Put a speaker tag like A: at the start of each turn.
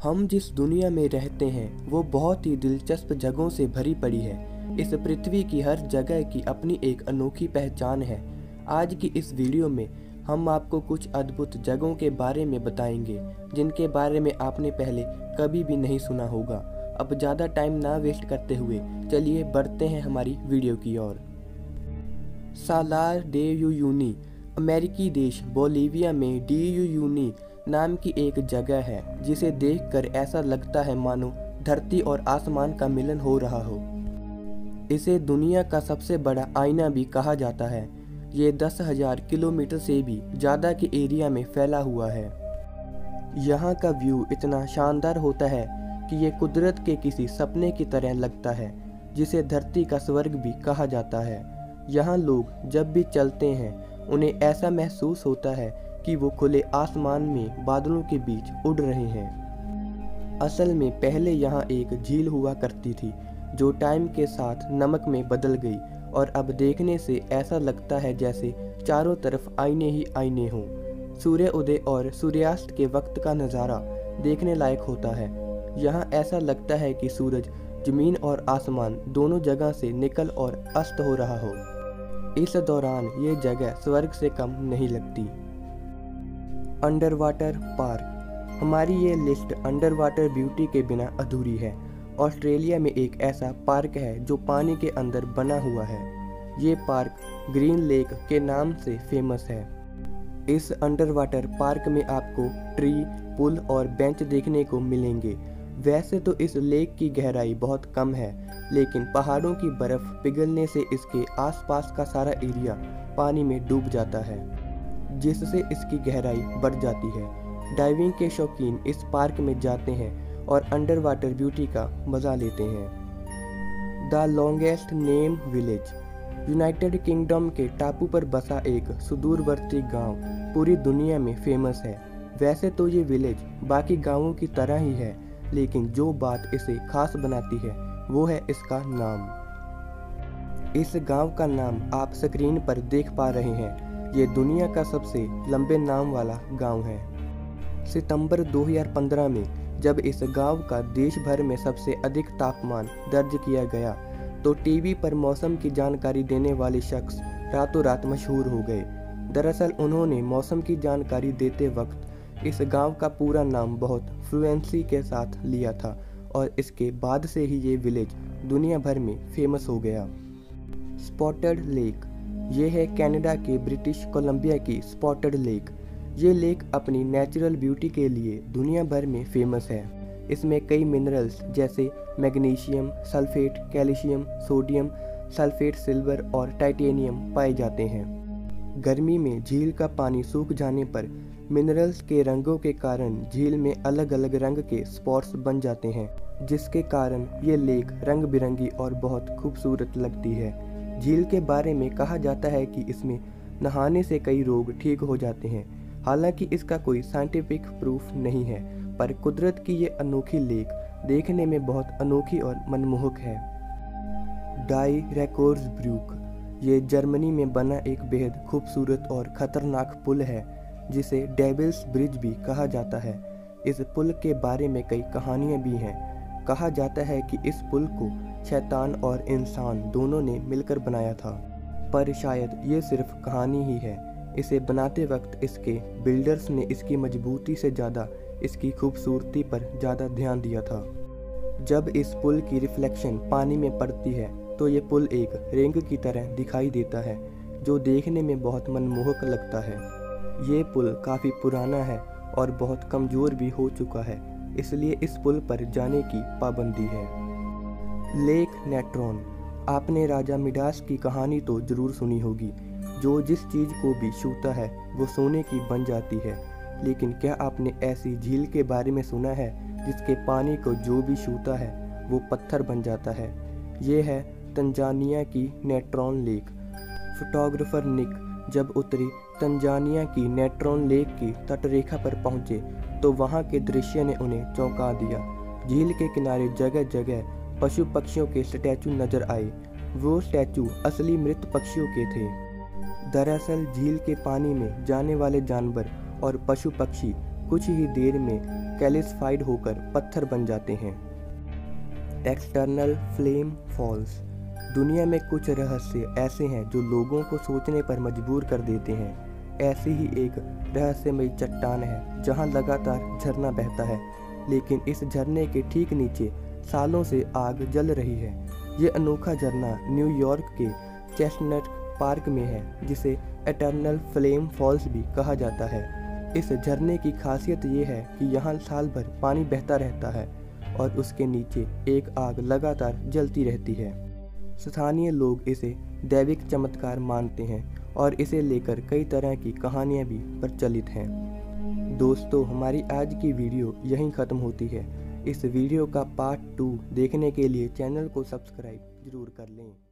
A: हम जिस दुनिया में रहते हैं वो बहुत ही दिलचस्प जगहों से भरी पड़ी है। इस पृथ्वी की हर जगह की अपनी एक अनोखी पहचान है। आज की इस वीडियो में हम आपको कुछ अद्भुत जगहों के बारे में बताएंगे जिनके बारे में आपने पहले कभी भी नहीं सुना होगा। अब ज़्यादा टाइम ना वेस्ट करते हुए चलिए बढ़ते हैं हमारी वीडियो की ओर। सालार डे यूयूनी अमेरिकी देश बोलिविया में डी यूयूनी नाम की एक जगह है जिसे देखकर ऐसा लगता है मानो धरती और आसमान का मिलन हो रहा हो। इसे दुनिया का सबसे बड़ा आईना भी कहा जाता है। ये 10,000 किलोमीटर से भी ज़्यादा के एरिया में फैला हुआ है। यहाँ का व्यू इतना शानदार होता है कि ये कुदरत के किसी सपने की तरह लगता है, जिसे धरती का स्वर्ग भी कहा जाता है। यहाँ लोग जब भी चलते हैं उन्हें ऐसा महसूस होता है कि वो खुले आसमान में बादलों के बीच उड़ रहे हैं। असल में पहले यहाँ एक झील हुआ करती थी जो टाइम के साथ नमक में बदल गई और अब देखने से ऐसा लगता है जैसे चारों तरफ आईने ही आईने हों। सूर्य उदय और सूर्यास्त के वक्त का नज़ारा देखने लायक होता है। यहाँ ऐसा लगता है कि सूरज जमीन और आसमान दोनों जगह से निकल और अस्त हो रहा हो। इस दौरान ये जगह स्वर्ग से कम नहीं लगती। Under water park. हमारी ये लिस्ट अंडर वाटर ब्यूटी के बिना अधूरी है। ऑस्ट्रेलिया में एक ऐसा पार्क है जो पानी के अंदर बना हुआ है। ये पार्क ग्रीन लेक के नाम से फेमस है। इस अंडर वाटर पार्क में आपको ट्री, पुल और बेंच देखने को मिलेंगे। वैसे तो इस लेक की गहराई बहुत कम है, लेकिन पहाड़ों की बर्फ पिघलने से इसके आसपास का सारा एरिया पानी में डूब जाता है, जिससे इसकी गहराई बढ़ जाती है। डाइविंग के शौकीन इस पार्क में जाते हैं और अंडर वाटर ब्यूटी का मज़ा लेते हैं। The longest name village. United Kingdom के टापू पर बसा एक सुदूरवर्ती गांव पूरी दुनिया में फेमस है। वैसे तो ये विलेज बाकी गांवों की तरह ही है, लेकिन जो बात इसे खास बनाती है वो है इसका नाम। इस गांव का नाम आप स्क्रीन पर देख पा रहे हैं। ये दुनिया का सबसे लंबे नाम वाला गांव है। सितंबर 2015 में जब इस गांव का देश भर में सबसे अधिक तापमान दर्ज किया गया तो टीवी पर मौसम की जानकारी देने वाले शख्स रातों रात मशहूर हो गए। दरअसल उन्होंने मौसम की जानकारी देते वक्त इस गांव का पूरा नाम बहुत फ्लुएंसी के साथ लिया था और इसके बाद से ही ये विलेज दुनिया भर में फेमस हो गया। Spotted lake. ये है कनाडा के ब्रिटिश कोलंबिया की स्पॉटेड लेक। ये लेक अपनी नेचुरल ब्यूटी के लिए दुनिया भर में फेमस है। इसमें कई मिनरल्स जैसे magnesium sulphate, calcium, sodium sulphate, silver और टाइटेनियम पाए जाते हैं। गर्मी में झील का पानी सूख जाने पर मिनरल्स के रंगों के कारण झील में अलग अलग रंग के स्पॉट्स बन जाते हैं, जिसके कारण ये लेक रंग बिरंगी और बहुत खूबसूरत लगती है। झील के बारे में कहा जाता है कि इसमें नहाने से कई रोग ठीक हो जाते हैं। हालांकि इसका कोई साइंटिफिक प्रूफ नहीं है, पर कुदरत की ये अनोखी लेक देखने में बहुत अनोखी और मनमोहक है। डाई रैकोर्स ब्रूक। ये जर्मनी में बना एक बेहद खूबसूरत और ख़तरनाक पुल है जिसे डेविल्स ब्रिज भी कहा जाता है। इस पुल के बारे में कई कहानियाँ भी हैं। कहा जाता है कि इस पुल को शैतान और इंसान दोनों ने मिलकर बनाया था, पर शायद ये सिर्फ कहानी ही है। इसे बनाते वक्त इसके बिल्डर्स ने इसकी मजबूती से ज़्यादा इसकी खूबसूरती पर ज़्यादा ध्यान दिया था। जब इस पुल की रिफ्लेक्शन पानी में पड़ती है तो ये पुल एक रिंग की तरह दिखाई देता है, जो देखने में बहुत मनमोहक लगता है। ये पुल काफ़ी पुराना है और बहुत कमज़ोर भी हो चुका है, इसलिए इस पुल पर जाने की पाबंदी है। Lake Natron. आपने राजा मिडास की कहानी तो ज़रूर सुनी होगी। जो जिस चीज़ को भी छूता है वो सोने की बन जाती है, लेकिन क्या आपने ऐसी झील के बारे में सुना है जिसके पानी को जो भी छूता है वो पत्थर बन जाता है? ये है तंजानिया की नेट्रॉन लेक। फोटोग्राफर निक जब उत्तरी तंजानिया की नेट्रॉन लेक की तटरेखा पर पहुंचे तो वहां के दृश्य ने उन्हें चौंका दिया। झील के किनारे जगह जगह पशु पक्षियों के स्टैचू नजर आए। वो स्टैचू असली मृत पक्षियों के थे। दरअसल झील के पानी में जाने वाले जानवर और पशु पक्षी कुछ ही देर में कैलिसफाइड होकर पत्थर बन जाते हैं। External flame falls. दुनिया में कुछ रहस्य ऐसे हैं जो लोगों को सोचने पर मजबूर कर देते हैं। ऐसी ही एक रहस्यमयी चट्टान है जहां लगातार झरना बहता है, लेकिन इस झरने के ठीक नीचे सालों से आग जल रही है। ये अनोखा झरना न्यूयॉर्क के चेस्टनट पार्क में है, जिसे एटर्नल फ्लेम फॉल्स भी कहा जाता है। इस झरने की खासियत ये है कि यहाँ साल भर पानी बहता रहता है और उसके नीचे एक आग लगातार जलती रहती है। स्थानीय लोग इसे दैविक चमत्कार मानते हैं और इसे लेकर कई तरह की कहानियाँ भी प्रचलित हैं। दोस्तों, हमारी आज की वीडियो यहीं ख़त्म होती है। इस वीडियो का पार्ट 2 देखने के लिए चैनल को सब्सक्राइब जरूर कर लें।